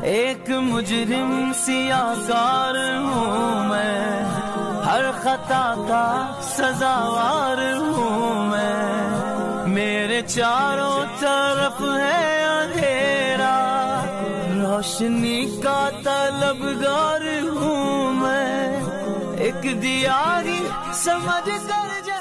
एक मुजरिम सियाकार हूँ मैं, हर खता का सजावार हूँ मैं। मेरे चारों तरफ है अंधेरा, रोशनी का तलबगार हूँ मैं। एक दियारी समझ कर